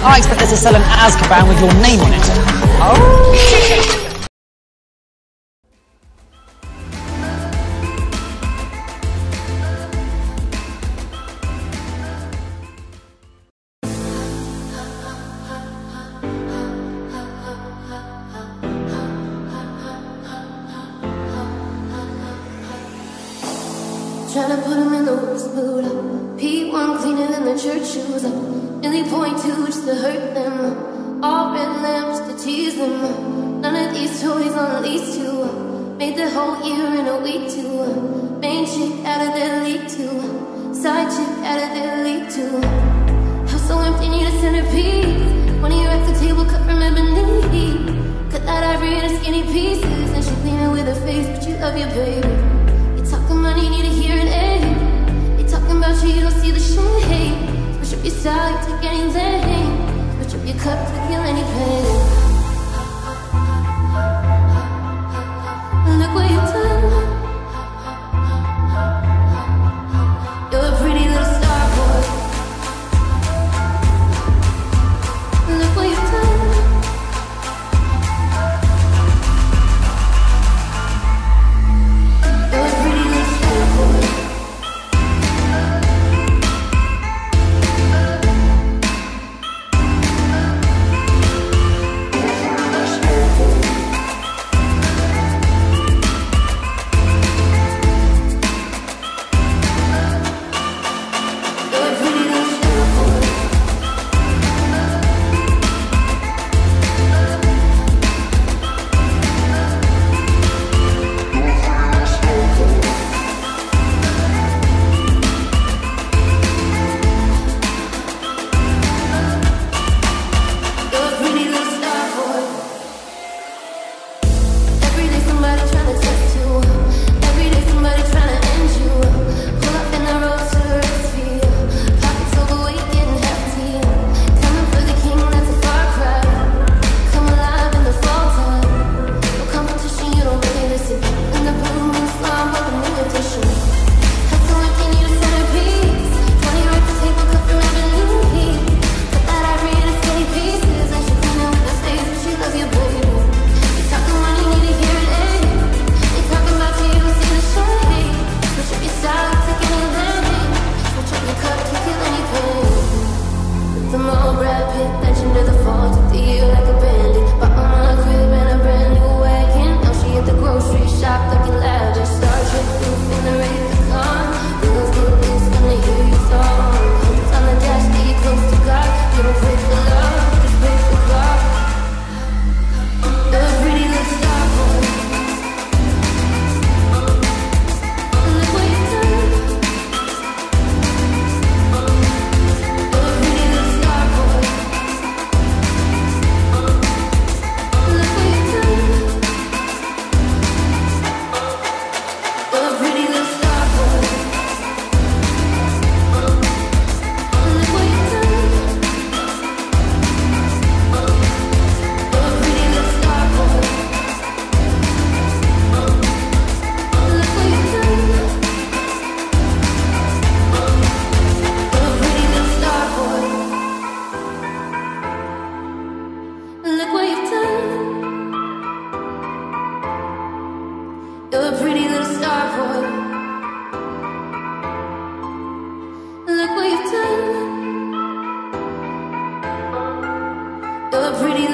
I expect this to sell an Azkaban with your name on it. Oh, shit! Tryna put him in the worst mood. P1 cleaner than the church shoes. Nearly .2 just to hurt them. All red lamps to tease them. None of these toys on lease to. Made the whole year in a week too. Main chick out of their league too. Side chick out of their league too. House so empty, need a centerpiece. One of your at the table cut from ebony. Cut that ivory into skinny pieces. And she clean it with her face, but you love your baby. Talking money, need a hearing aid. They talking about you, you don't see the shade. Switch up your style, you take anything. Switch up your cup to kill any pain. Look what you've done. You're a pretty little star boy. Look what you've done. You're a pretty